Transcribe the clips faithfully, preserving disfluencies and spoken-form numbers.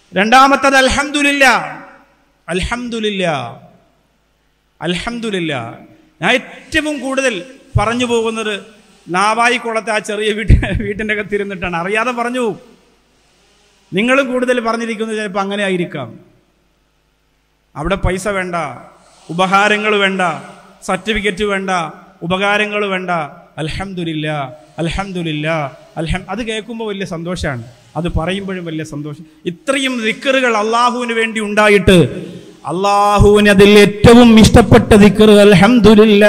രണ്ടാമത്തത് അൽഹംദുലില്ലാ. അൽഹംദുലില്ലാ അൽഹംദുലില്ലാ. ഞാൻ ഏറ്റവും കൂടുതൽ പറഞ്ഞു പോകുന്നത് നാവായിക്കുളത്തെ ആ ചെറിയ വീട്ട് വീട്ടിൻ്റെ അകത്തിരുന്നിട്ടാണ്. അറിയാതെ പറഞ്ഞു പോകും. നിങ്ങളും കൂടുതൽ പറഞ്ഞിരിക്കുന്നത് ചിലപ്പോൾ അങ്ങനെ ആയിരിക്കാം. അവിടെ പൈസ വേണ്ട, ഉപഹാരങ്ങൾ വേണ്ട, സർട്ടിഫിക്കറ്റ് വേണ്ട, ഉപകാരങ്ങൾ വേണ്ട. അൽഹംദുലില്ലാ അൽഹംദുലില്ലാ അൽഹം അത് കേൾക്കുമ്പോൾ വലിയ സന്തോഷമാണ്, അത് പറയുമ്പോഴും വലിയ സന്തോഷം. ഇത്രയും ദിക്റുകൾ അള്ളാഹുവിന് വേണ്ടി ഉണ്ടായിട്ട് അള്ളാഹുവിന് അതിൽ ഏറ്റവും ഇഷ്ടപ്പെട്ട ദിക്ർ അൽഹംദുലില്ലാ.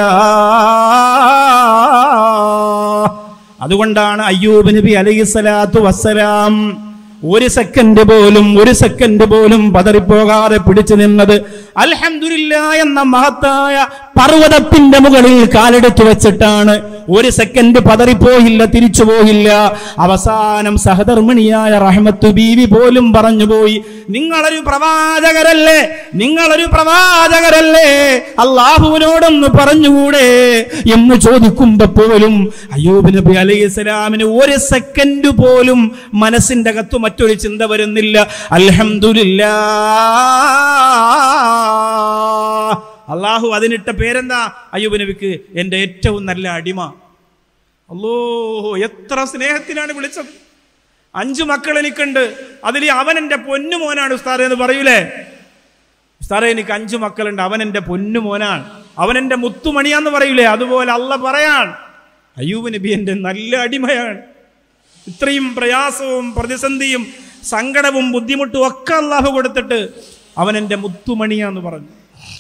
അതുകൊണ്ടാണ് അയ്യൂബ് നബി അലൈഹിസ്സലാത്തു വസ്സലാം ഒരു സെക്കൻഡ് പോലും ഒരു സെക്കൻഡ് പോലും പതറിപ്പോകാതെ പിടിച്ചു നിന്നത് അൽഹംദുലില്ലാ എന്ന മഹത്തായ പർവ്വതത്തിന്റെ മുകളിൽ കാലെടുത്തു വെച്ചിട്ടാണ്. ഒരു സെക്കൻഡ് പതറിപ്പോയില്ല, തിരിച്ചു പോയില്ല. അവസാനം സഹധർമ്മിണിയായ റഹ്മത്ത് ബീവി പോലും പറഞ്ഞുപോയി, നിങ്ങളൊരു പ്രവാചകരല്ലേ, നിങ്ങളൊരു പ്രവാചകരല്ലേ, അള്ളാഹുവിനോടൊന്ന് പറഞ്ഞുകൂടെ എന്ന് ചോദിക്കുമ്പോ പോലും അയ്യൂബ് നബി അലൈഹിസ്സലാമിന് ഒരു സെക്കൻഡ് പോലും മനസ്സിന്റെ അകത്ത് മറ്റൊരു ചിന്ത വരുന്നില്ല. അൽഹംദുലില്ലാ. അള്ളാഹു അതിനിട്ട പേരെന്താ? അയ്യൂബ് നബിക്ക് എൻ്റെ ഏറ്റവും നല്ല അടിമ. അല്ലോ, എത്ര സ്നേഹത്തിലാണ് വിളിച്ചത്. അഞ്ചു മക്കൾ എനിക്കുണ്ട്, അതിൽ അവൻ എൻ്റെ പൊന്നുമോനാണ് ഉസ്താദ് എന്ന് പറയൂലേ. ഉസ്താദേ എനിക്ക് അഞ്ചു മക്കളുണ്ട്, അവൻ എൻ്റെ പൊന്നുമോനാണ്, അവൻ എൻ്റെ മുത്തുമണിയാന്ന് പറയൂലേ. അതുപോലെ അള്ള പറയാൻ അയ്യൂബ് നബി എൻ്റെ നല്ല അടിമയാണ്. ഇത്രയും പ്രയാസവും പ്രതിസന്ധിയും സങ്കടവും ബുദ്ധിമുട്ടും ഒക്കെ അള്ളാഹു കൊടുത്തിട്ട് അവൻ എൻ്റെ മുത്തുമണിയാന്ന് പറഞ്ഞു.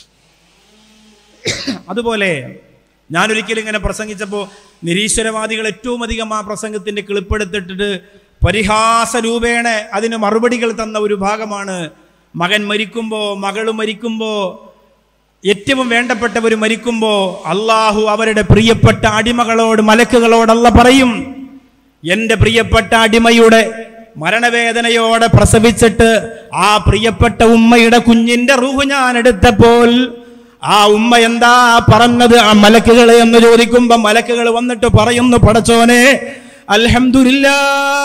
അതുപോലെ ഞാനൊരിക്കലും ഇങ്ങനെ പ്രസംഗിച്ചപ്പോൾ നിരീശ്വരവാദികൾ ഏറ്റവും അധികം ആ പ്രസംഗത്തിൻ്റെ ക്ലിപ്പെടുത്തിട്ടിട്ട് പരിഹാസ രൂപേണ അതിന് മറുപടികൾ തന്ന ഒരു ഭാഗമാണ്, മകൻ മരിക്കുമ്പോൾ, മകള് മരിക്കുമ്പോൾ, ഏറ്റവും വേണ്ടപ്പെട്ടവർ മരിക്കുമ്പോൾ അള്ളാഹു അവരുടെ പ്രിയപ്പെട്ട അടിമകളോട്, മലക്കുകളോട് അല്ല പറയും, എൻ്റെ പ്രിയപ്പെട്ട അടിമയുടെ മരണവേദനയോടെ പ്രസവിച്ചിട്ട് ആ പ്രിയപ്പെട്ട ഉമ്മയുടെ കുഞ്ഞിന്റെ റൂഹ് ഞാൻ എടുത്തപ്പോൾ ആ ഉമ്മ എന്താ പറഞ്ഞത് ആ മലക്കുകളെ എന്ന് ചോദിക്കുമ്പോ മലക്കുകൾ വന്നിട്ട് പറയുന്നു, പടച്ചോനെ അൽഹംദുലില്ലാ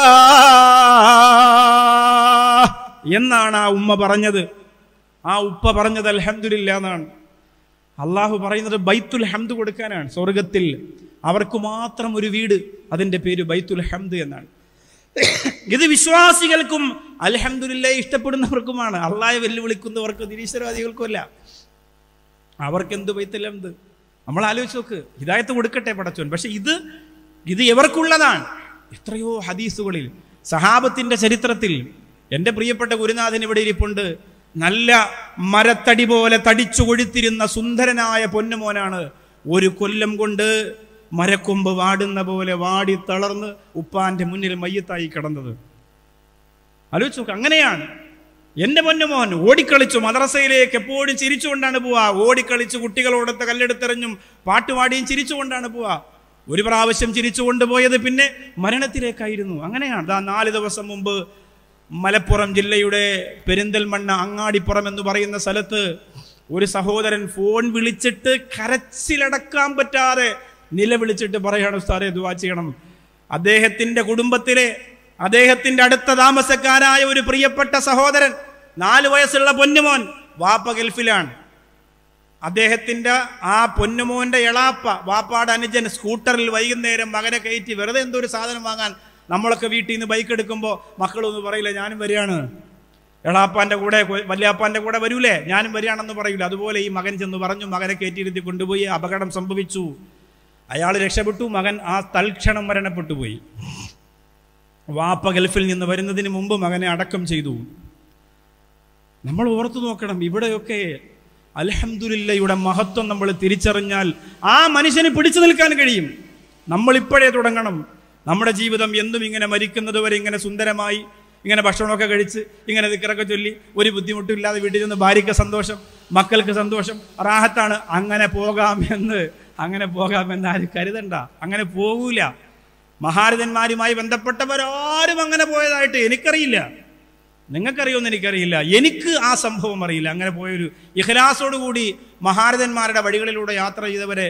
എന്നാണ് ആ ഉമ്മ പറഞ്ഞത്. ആ ഉപ്പ പറഞ്ഞത് അൽഹംദുലില്ലാ എന്നാണ്. അള്ളാഹു പറയുന്നത് ബൈത്തുൽ ഹംദ് കൊടുക്കാനാണ്. സ്വർഗത്തിൽ അവർക്ക് മാത്രം ഒരു വീട്, അതിൻ്റെ പേര് ബൈത്തുൽ ഹംദ് എന്നാണ്. ഇത് വിശ്വാസികൾക്കും അൽഹംദുലില്ലാ ഇഷ്ടപ്പെടുന്നവർക്കുമാണ്. അള്ളാഹയെ വെല്ലുവിളിക്കുന്നവർക്ക്, നിരീശ്വരവാദികൾക്കുമല്ല. അവർക്കെന്ത് ബൈത്തുൽ ഹംദ്? നമ്മൾ ആലോചിച്ച് നോക്ക്. ഹിദായത്ത് കൊടുക്കട്ടെ പടച്ചോൻ. പക്ഷെ ഇത് ഇത് എവർക്കുള്ളതാണ്. എത്രയോ ഹദീസുകളിൽ, സഹാബത്തിന്റെ ചരിത്രത്തിൽ, എൻ്റെ പ്രിയപ്പെട്ട ഗുരുനാഥൻ ഇവിടെ ഇരിപ്പുണ്ട്, നല്ല മരത്തടി പോലെ തടിച്ചു കൊഴുത്തിരുന്ന സുന്ദരനായ പൊന്നുമോനാണ്. ഒരു കൊല്ലം കൊണ്ട് മരക്കൊമ്പ് വാടുന്ന പോലെ വാടി തളർന്ന് ഉപ്പാന്റെ മുന്നിൽ മയ്യത്തായി കിടന്നത്. ആലോചിച്ച് നോക്ക്. അങ്ങനെയാണ് എൻ്റെ പൊന്നുമോൻ. ഓടിക്കളിച്ചു മദ്രസയിലേക്ക്, എപ്പോഴും ചിരിച്ചുകൊണ്ടാണ് പോവാ. ഓടിക്കളിച്ച് കുട്ടികളോടൊത്ത് കല്ലെടുത്തെറിഞ്ഞും പാട്ടുപാടിയും ചിരിച്ചുകൊണ്ടാണ് പോവാ. ഒരു പ്രാവശ്യം ചിരിച്ചു കൊണ്ടുപോയത് പിന്നെ മരണത്തിലേക്കായിരുന്നു. അങ്ങനെയാണ്. ദാ നാല് ദിവസം മുമ്പ് മലപ്പുറം ജില്ലയുടെ പെരിന്തൽമണ്ണ അങ്ങാടിപ്പുറം എന്ന് പറയുന്ന സ്ഥലത്ത് ഒരു സഹോദരൻ ഫോൺ വിളിച്ചിട്ട് കരച്ചിലടക്കാൻ പറ്റാതെ നിലവിളിച്ചിട്ട് പറയാണ്, ഉസ്താദേ ദുആ ചെയ്യണം. അദ്ദേഹത്തിന്റെ കുടുംബത്തിലെ, അദ്ദേഹത്തിന്റെ അടുത്ത താമസക്കാരായ ഒരു പ്രിയപ്പെട്ട സഹോദരൻ, നാല് വയസ്സുള്ള പൊന്നുമോൻ, വാപ്പ ഗൾഫിലാണ്. അദ്ദേഹത്തിന്റെ ആ പൊന്നുമോന്റെ എളാപ്പ, വാപ്പാടെ അനുജൻ, സ്കൂട്ടറിൽ വൈകുന്നേരം മകനെ കയറ്റി വെറുതെ എന്തോ ഒരു സാധനം വാങ്ങാൻ നമ്മളൊക്കെ വീട്ടിൽ നിന്ന് ബൈക്ക് എടുക്കുമ്പോൾ മക്കളൊന്നും പറയില്ല ഞാനും വരികയാണ്. എളാപ്പാന്റെ കൂടെ, വല്യാപ്പാന്റെ കൂടെ വരൂലേ, ഞാനും വരികയാണെന്ന് പറയൂല. അതുപോലെ ഈ മകൻ ചെന്ന് പറഞ്ഞു, മകനെ കയറ്റിയിരുത്തി കൊണ്ടുപോയി. അപകടം സംഭവിച്ചു, അയാൾ രക്ഷപ്പെട്ടു, മകൻ ആ തൽക്ഷണം മരണപ്പെട്ടു പോയി. വാപ്പ ഗൾഫിൽ നിന്ന് വരുന്നതിന് മുമ്പ് മകനെ അടക്കം ചെയ്തു. നമ്മൾ ഓർത്തു നോക്കണം, ഇവിടെയൊക്കെ അൽഹംദുലില്ലയുടെ മഹത്വം നമ്മൾ തിരിച്ചറിഞ്ഞാൽ ആ മനുഷ്യന് പിടിച്ചു നിൽക്കാൻ കഴിയും. നമ്മളിപ്പോഴേ തുടങ്ങണം. നമ്മുടെ ജീവിതം എന്നും ഇങ്ങനെ മരിക്കുന്നത് വരെ ഇങ്ങനെ സുന്ദരമായി, ഇങ്ങനെ ഭക്ഷണമൊക്കെ കഴിച്ച്, ഇങ്ങനെ ദിക്റൊക്കെ ചൊല്ലി, ഒരു ബുദ്ധിമുട്ടും ഇല്ലാതെ വീട്ടിൽ നിന്ന് ഭാര്യയ്ക്ക് സന്തോഷം, മക്കൾക്ക് സന്തോഷം, റാഹത്താണ്, അങ്ങനെ പോകാമെന്ന് അങ്ങനെ പോകാമെന്ന് ആരും കരുതണ്ട. അങ്ങനെ പോകൂല. മഹാരഥന്മാരുമായി ബന്ധപ്പെട്ടവരാരും അങ്ങനെ പോയതായിട്ട് എനിക്കറിയില്ല. നിങ്ങൾക്കറിയുമെന്ന് എനിക്കറിയില്ല. എനിക്ക് ആ സംഭവം അറിയില്ല. അങ്ങനെ പോയൊരു ഇഖ്ലാസോടുകൂടി മഹാരഥന്മാരുടെ വഴികളിലൂടെ യാത്ര ചെയ്തവരെ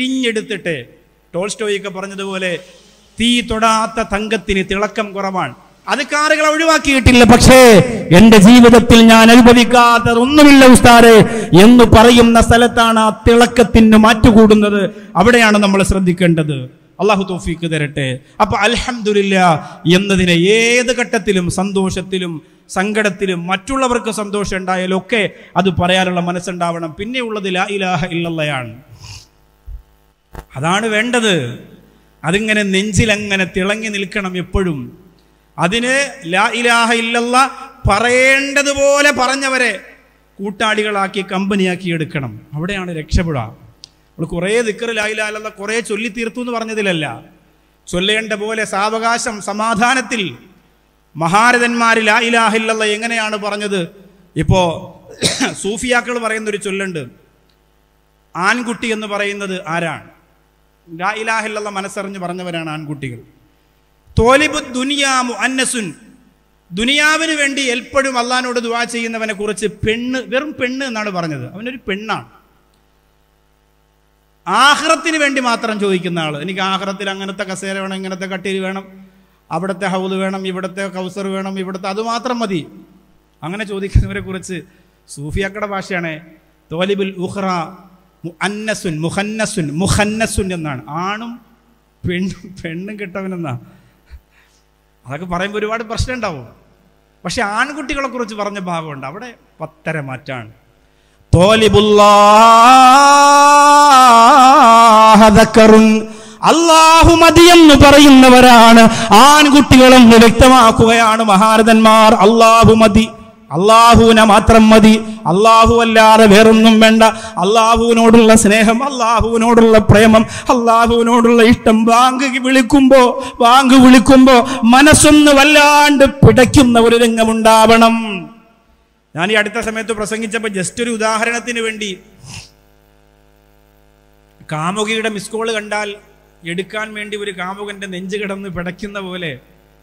പിടിഞ്ഞെടുത്തിട്ട്, ടോൾസ്റ്റോയൊക്കെ പറഞ്ഞതുപോലെ തീ തൊടാത്ത തങ്കത്തിന് തിളക്കം കുറവാണ്. അധികാരികളെ ഒഴിവാക്കിയിട്ടില്ല, പക്ഷേ എന്റെ ജീവിതത്തിൽ ഞാൻ അനുഭവിക്കാത്തത് ഒന്നുമില്ല ഉസ്താദേ എന്ന് പറയുന്ന സ്ഥലത്താണ് ആ തിളക്കത്തിന് മാറ്റുകൂടുന്നത്. അവിടെയാണ് നമ്മൾ ശ്രദ്ധിക്കേണ്ടത്. അള്ളാഹു തൗഫീഖ് തരട്ടെ. അപ്പൊ അൽഹംദുലില്ലാ എന്നതിനെ ഏത് ഘട്ടത്തിലും സന്തോഷത്തിലും സങ്കടത്തിലും മറ്റുള്ളവർക്ക് സന്തോഷം ഉണ്ടായാലും ഒക്കെ അത് പറയാനുള്ള മനസ്സുണ്ടാവണം. പിന്നെ ഉള്ളത് ലാ ഇലാഹ ഇല്ലല്ലാഹയാണ്. അതാണ് വേണ്ടത്. അതിങ്ങനെ നെഞ്ചിലങ്ങനെ തിളങ്ങി നിൽക്കണം എപ്പോഴും. അതിന് ലാ ഇലാഹ ഇല്ലല്ലാഹ് പറയേണ്ടതുപോലെ പറഞ്ഞവരെ കൂട്ടാളികളാക്കി കമ്പനിയാക്കി എടുക്കണം. അവിടെയാണ് രക്ഷപ്പെടുക. നമ്മൾ കുറേ ദിക്ർ ലാ ഇലാഹ ഇല്ലല്ലാഹ് കുറേ ചൊല്ലിത്തീർത്തു എന്ന് പറഞ്ഞതിലല്ല, ചൊല്ലേണ്ട പോലെ സാവകാശം സമാധാനത്തിൽ മഹാരഥന്മാർ ലാ ഇലാഹ ഇല്ലല്ലാഹ് എങ്ങനെയാണ് പറഞ്ഞത്? ഇപ്പോ സൂഫിയാക്കൾ പറയുന്നൊരു ചൊല്ലുണ്ട്, ആൺകുട്ടി എന്ന് പറയുന്നത് ആരാണ്? ലാ ഇലാഹ ഇല്ലല്ലാഹ് മനസ്സറിഞ്ഞ് പറഞ്ഞവരാണ് ആൺകുട്ടികൾ. തോലിബു ദുനിയാ മുഅന്നസുൻ, ദുനിയാവിന് വേണ്ടി എപ്പോഴും അള്ളാഹിനോട് ദുആ ചെയ്യുന്നവനെ കുറിച്ച് പെണ്ണ്, വെറും പെണ്ണ് എന്നാണ് പറഞ്ഞത്. അവനൊരു പെണ്ണാണ്. ആഖിറത്തിന് വേണ്ടി മാത്രം ചോദിക്കുന്ന ആള്, എനിക്ക് ആഖിറത്തിൽ അങ്ങനത്തെ കസേര വേണം, ഇങ്ങനത്തെ കട്ടില് വേണം, അവിടുത്തെ ഹൗദ് വേണം, ഇവിടുത്തെ കൗസർ വേണം, ഇവിടുത്തെ അതുമാത്രം മതി, അങ്ങനെ ചോദിക്കുന്നവരെ കുറിച്ച് സൂഫിയാക്കടെ ഭാഷയാണ് തോലിബുൽ ഉഖ്റ മുഅന്നസുൻ മുഖന്നസുൻ മുഖന്നസുൻ എന്നാണ്. ആണും പെണ്ണും പെണ്ണും കിട്ടവനെന്നാ. അതൊക്കെ പറയുമ്പോൾ ഒരുപാട് പ്രശ്നം ഉണ്ടാവും. പക്ഷെ ആൺകുട്ടികളെ കുറിച്ച് പറഞ്ഞ ഭാഗമുണ്ട്, അവിടെ പത്തര മാറ്റാണ്. അല്ലാഹു മതി എന്ന് പറയുന്നവരാണ് ആൺകുട്ടികളെന്ന് വ്യക്തമാക്കുകയാണ് മഹാരഥന്മാർ. അല്ലാഹു മതി, അള്ളാഹുവിനെ മാത്രം മതി, അള്ളാഹു അല്ലാതെ വേറൊന്നും വേണ്ട. അള്ളാഹുവിനോടുള്ള സ്നേഹം, അള്ളാഹുവിനോടുള്ള പ്രേമം, അള്ളാഹുവിനോടുള്ള ഇഷ്ടം ബാങ്ക് വിളിക്കുമ്പോ ബാങ്ക് വിളിക്കുമ്പോ മനസ്സൊന്ന് വല്ലാണ്ട് പിടയ്ക്കുന്ന ഒരു രംഗമുണ്ടാവണം. ഞാൻ ഈ അടുത്ത സമയത്ത് പ്രസംഗിച്ചപ്പോൾ ജസ്റ്റ് ഒരു ഉദാഹരണത്തിന് വേണ്ടി, കാമുകിയുടെ മിസ് കോള് കണ്ടാൽ എടുക്കാൻ വേണ്ടി ഒരു കാമുകന്റെ നെഞ്ചു കിടന്ന് പിടയ്ക്കുന്ന പോലെ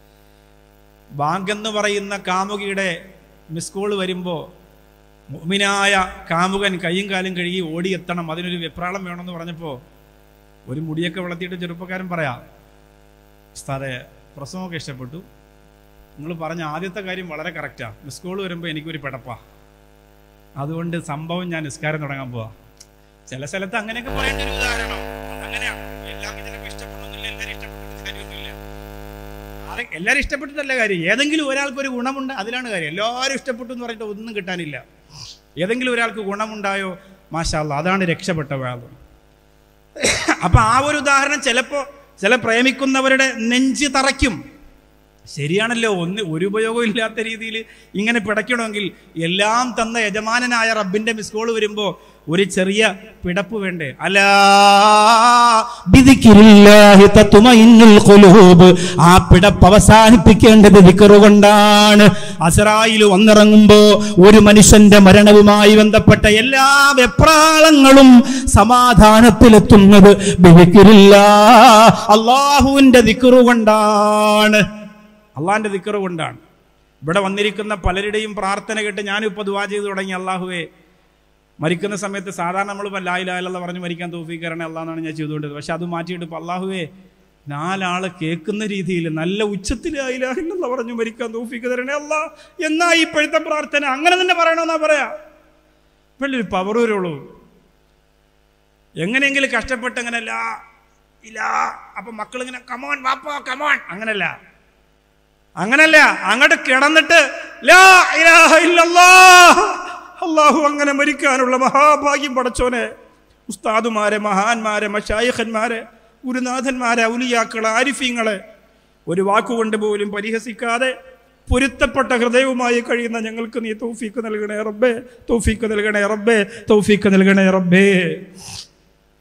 ബാങ്ക് എന്ന് പറയുന്ന കാമുകിയുടെ മിസ് കോള് വരുമ്പോൾ മുഅ്മിനായ കാമുകൻ കയ്യും കാലും കഴുകി ഓടിയെത്തണം, അതിനൊരു വെപ്രാളം വേണമെന്ന് പറഞ്ഞപ്പോൾ ഒരു മുടിയൊക്കെ വളർത്തിയിട്ട് ചെറുപ്പക്കാരൻ പറയാം, ഉസ്താദേ പ്രസവമൊക്കെ ഇഷ്ടപ്പെട്ടു, നിങ്ങൾ പറഞ്ഞ ആദ്യത്തെ കാര്യം വളരെ കറക്റ്റാണ്, മിസ് കോള് വരുമ്പോൾ എനിക്കൊരു പിടപ്പാ, അതുകൊണ്ട് സംഭവം ഞാൻ നിസ്കാരം തുടങ്ങാൻ പോവാ. ചില സ്ഥലത്ത് അങ്ങനെയൊക്കെ പറയേണ്ട ഒരു ഉദാഹരണം. അങ്ങനെയാണ്. എല്ലാവർക്കും ചിലപ്പോൾ ഇഷ്ടപ്പെടണമെന്നില്ല, എല്ലാവരും ഇഷ്ടപ്പെട്ടിട്ട് കാര്യമൊന്നുമില്ല. അത് എല്ലാവരും ഇഷ്ടപ്പെട്ടിട്ടല്ല കാര്യം, ഏതെങ്കിലും ഒരാൾക്കൊരു ഗുണമുണ്ട്, അതിലാണ് കാര്യം. എല്ലാവരും ഇഷ്ടപ്പെട്ടു എന്ന് പറഞ്ഞിട്ട് ഒന്നും കിട്ടാനില്ല. ഏതെങ്കിലും ഒരാൾക്ക് ഗുണമുണ്ടായോ, മാഷാ അല്ലാഹ്, അതാണ് രക്ഷപ്പെട്ട വേദം. അപ്പൊ ആ ഒരു ഉദാഹരണം ചിലപ്പോ ചില പ്രേമിക്കുന്നവരുടെ നെഞ്ച് തറയ്ക്കും. ശരിയാണല്ലോ, ഒന്ന് ഒരു ഉപയോഗവും ഇല്ലാത്ത രീതിയിൽ ഇങ്ങനെ പിടയ്ക്കണമെങ്കിൽ എല്ലാം തന്ന യജമാനനായ റബ്ബിന്റെ മിസ് കോള് വരുമ്പോ ഒരു ചെറിയ പിടപ്പ് വേണ്ടേ? അലാ ബിദിക്രില്ലാഹി തത്മഇന്നുൽ ഖുലൂബ്. ആ പിടപ്പ് അവസാനിപ്പിക്കേണ്ടത് ദിക്ർ കൊണ്ടാണ്. അസ്റായിൽ വന്നിറങ്ങുമ്പോ ഒരു മനുഷ്യന്റെ മരണവുമായി ബന്ധപ്പെട്ട എല്ലാ വെപ്രാളങ്ങളും സമാധാനത്തിലെത്തുന്നത് ബിദിക്രില്ലാഹ്, അല്ലാഹുവിന്റെ ദിക്ർ കൊണ്ടാണ്, അള്ളാഹിന്റെ ദിക്ർ കൊണ്ടാണ്. ഇവിടെ വന്നിരിക്കുന്ന പലരുടെയും പ്രാർത്ഥന കേട്ട് ഞാനിപ്പോൾ ദുആ ചെയ്തു തുടങ്ങി, അള്ളാഹുവേ മരിക്കുന്ന സമയത്ത് സാധാരണ നമ്മളിപ്പോൾ ലാ ഇലാഹ ഇല്ലല്ലാഹ് പറഞ്ഞ് മരിക്കാൻ തൗഫീഖ് തരണേ അല്ലാഹ് എന്നാണ് ഞാൻ ചെയ്തുകൊണ്ടത്. പക്ഷെ അത് മാറ്റിയിട്ട് ഇപ്പോൾ അള്ളാഹുവേ നാലാള് കേൾക്കുന്ന രീതിയിൽ നല്ല ഉച്ചത്തിൽ ലാ ഇലാഹ ഇല്ലല്ലാഹ് പറഞ്ഞു മരിക്കാൻ തൗഫീഖ് തരണേ അല്ലാഹ് എന്നാ ഇപ്പോഴത്തെ പ്രാർത്ഥന. അങ്ങനെ തന്നെ പറയണമെന്നാ പറയാ. വലിയൊരു പവർ വരുള്ളൂ. എങ്ങനെയെങ്കിലും കഷ്ടപ്പെട്ട് അങ്ങനെ ലാ ഇലാ, അപ്പൊ മക്കളിങ്ങനെ കമോൺ വാപ്പോ കമോൺ, അങ്ങനല്ല അങ്ങനല്ല അങ്ങോട്ട് കിടന്നിട്ട് ലാ ഇലാഹ ഇല്ലല്ലാഹ്, അല്ലാഹു അങ്ങനെ മരിക്കാനുള്ള മഹാഭാഗ്യം പടച്ചോനെ. ഉസ്താദുമാരെ, മഹാന്മാരെ, മശായിഖന്മാരെ, ഗുരുനാഥന്മാരെ, ഔലിയാക്കളെ, ആരിഫീങ്ങളെ ഒരു വാക്കുകൊണ്ട് പോലും പരിഹസിക്കാതെ പൊരുത്തപ്പെട്ട ഹൃദയവുമായി കഴിയുന്ന ഞങ്ങൾക്ക് നീ തൗഫീഖ് നൽകണേ റബ്ബേ, തൗഫീഖ് നൽകണേ റബ്ബേ, തൗഫീഖ് നൽകണേ റബ്ബേ.